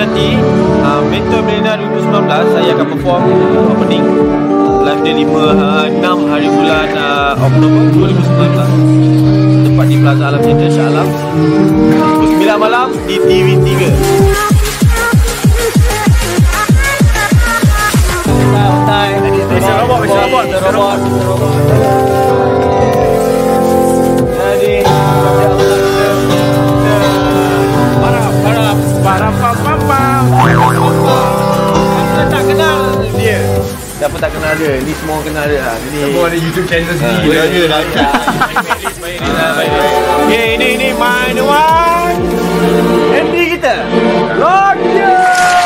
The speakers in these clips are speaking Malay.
nanti Mentor Millennial 2019 saya akan perform opening live dia 6 hari bulan Oktober 2019, tepat di Plaza Alam Center Shah Alam, pukul 9 malam di TV3. Mr. Robot. Jadi Kita tak kenal dia. Siapa tak kenal dia? Ni semua kenal dia. Semua ada YouTube channel sendiri. Okay, ini main one MD kita Roger.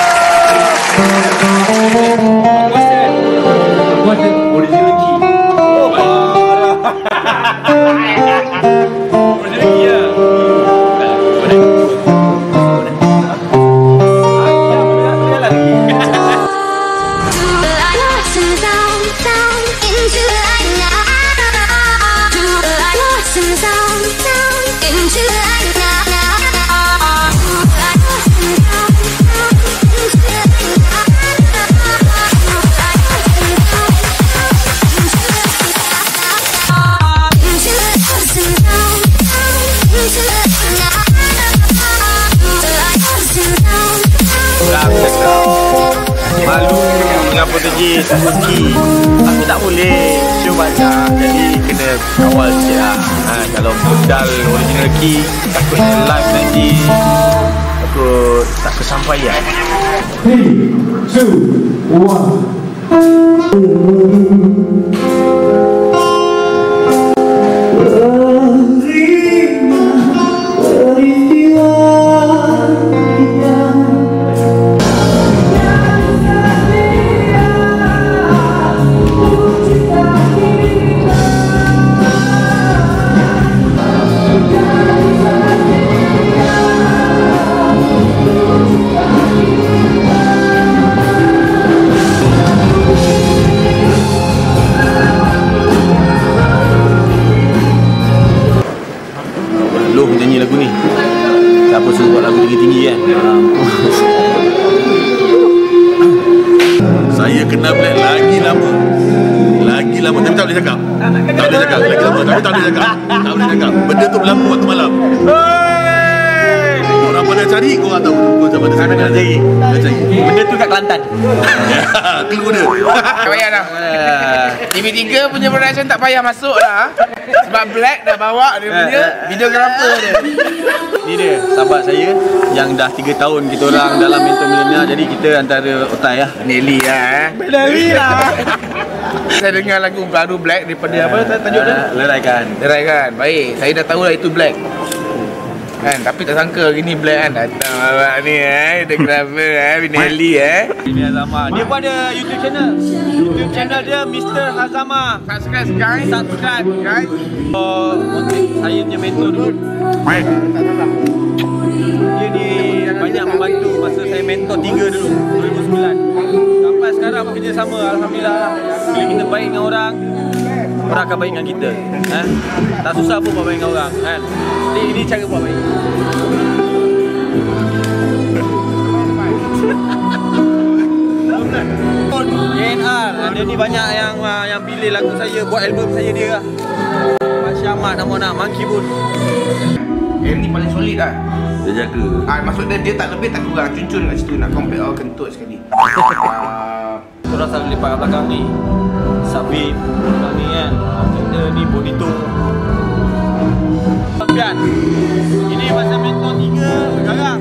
Original key. Oh, parah. Original key lah. Malu mengapa terjadi rezeki. Aku tak boleh show banyak, jadi kena kawal sikit lah. Kalau modal original key, takutnya live nanti takut tak kesampaian. 3, 2, 1. Loh nyanyi lagu ni. Siapa suruh buat lagu tinggi-tinggi kan? Saya kenal Black lagi lama. Tapi tak boleh cakap. Lagi lama tapi tak boleh cakap. Benda tu berlaku waktu malam. Orang pada cari, korang tahu macam mana saya nak cari. Benda tu kat Kelantan. Clue dia. Tak payah dah. TV3 punya production tak payah masuk lah. Sebab Black dah bawa dia punya videographer dia. Ni dia sahabat saya yang dah 3 tahun kita orang dalam Mentor Millennial. Jadi kita antara otai lah. Nelly lah. Nelly lah. Saya dengar lagu baru Black daripada apa tajuk dia? Leraikan. Baik, saya dah tahu lah itu Black. Kan, tapi tak sangka gini Black kan datang awak ni videographer Nelly Ini Hazama. Dia pun ada YouTube channel. YouTube channel dia Mr. Hazama. Subscribe guys. Saya punya mentor dulu. Dia ni banyak membantu masa saya mentor 3 dulu 2009. Sampai sekarang bekerja sama, alhamdulillah. Bila kita baik dengan orang akan baik dengan kita. Tak susah pun buat baik dengan orang kan. Ini cara buat baik. JNR, dia ni banyak yang pilih lagu saya, buat album saya dia lah. Masya Ahmad nama nak, Monkey Boon. Ni paling solid lah. Dia jaga. Maksud dia tak lebih tak kurang, cuncun kat situ nak compare kentut sekali. Korang selalu lepak kat belakang ni. Sabit belakang ni kan. Kita ni Bonito. Pian. Ini masa mentor 3 sekarang.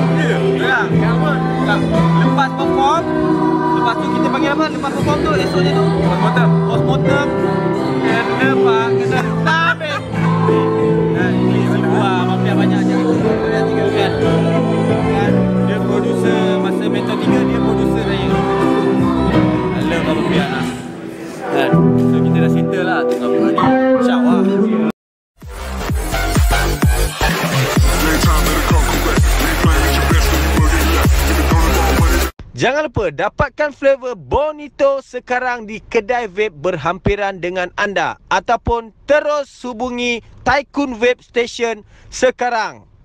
Lepas perform, lepas tu kita panggil apa? Lepas perform tu esoknya tu postmortem. Kena tabik. Ini sebuah mafia banyak je. Dia 3 kan. Dia producer masa mentor 3, dia producer saya. Love apa pian lah. Kan. So kita dah settle lah tengah bulan ni. InsyaAllah. Jangan lupa dapatkan flavor Bonito sekarang di kedai vape berhampiran dengan anda ataupun terus hubungi Tycoon Vape Station sekarang.